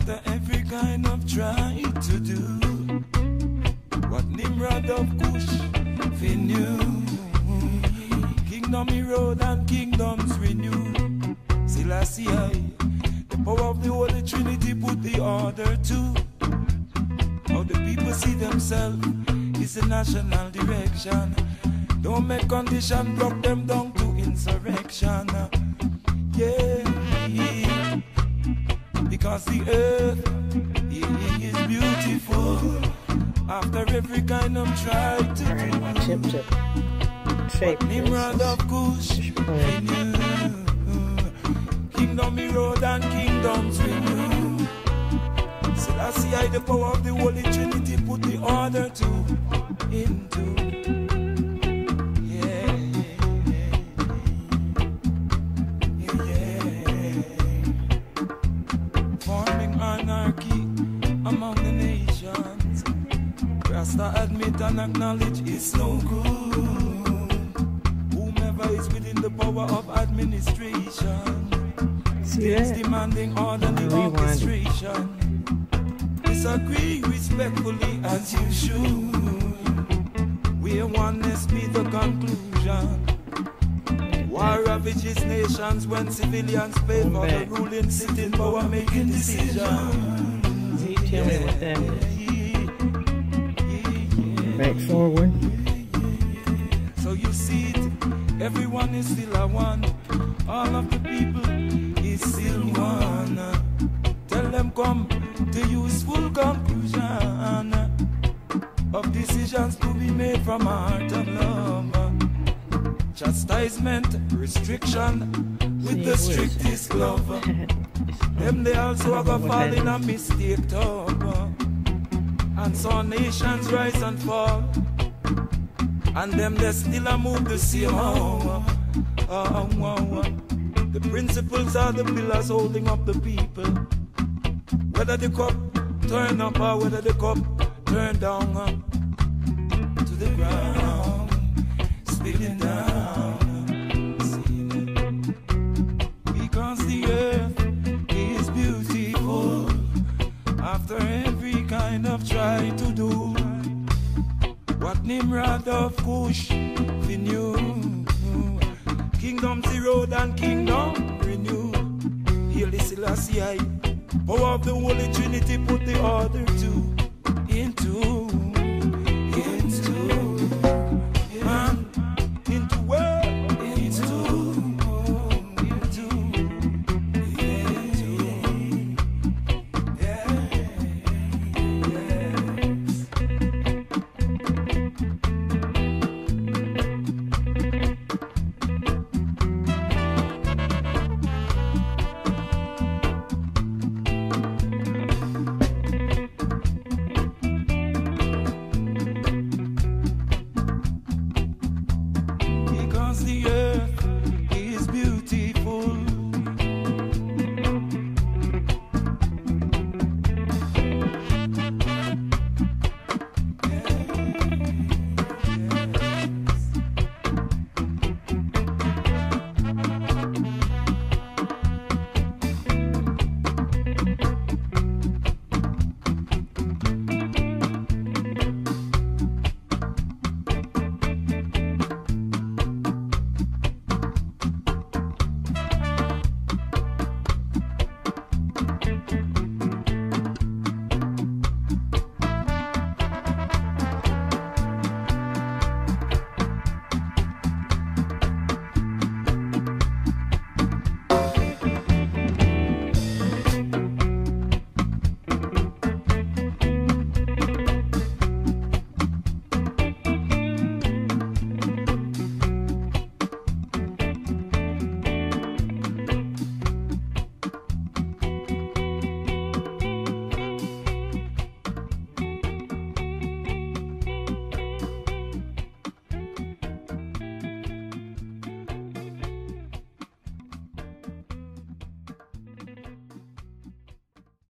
After every kind of try to do what Nimrod of Cush fi knew, kingdom he rode and kingdoms renewed. Selassie I, the power of the Holy Trinity put the order to how the people see themselves is the national direction. Don't make condition block them down to insurrection. Yeah, because the earth is beautiful. After every kind of try to do what Nimrod of Cush kingdom he rode and kingdoms renewed. Selassie I, the power of the Holy Trinity put the order to into. Among the nations, Rasta admit and acknowledge it's no good. Whomever is within the power of administration, states demanding orderly orchestration. Disagree respectfully as you should. Where oneness be the conclusion. War ravages nations when civilians pay for the ruling sitting power making decisions. Tell me what that is. Back forward. So you see it, everyone is still a one. All of the people is still one. Tell them come to useful conclusion of decisions to be made from a heart of love. Chastisement, restriction with the strictest love. Them they also have a fall in a mistake tub. And so nations rise and fall. And them they still a move the same how. The principles are the pillars holding up the people. Whether the cup turn up or whether the cup turn down to the ground, spilling down. Because the earth is beautiful. After every kind of try to do what Nimrod of Cush fi knew, kingdoms he rode and kingdom renewed. Haile Selassie I, power of the Holy Trinity put the order to into.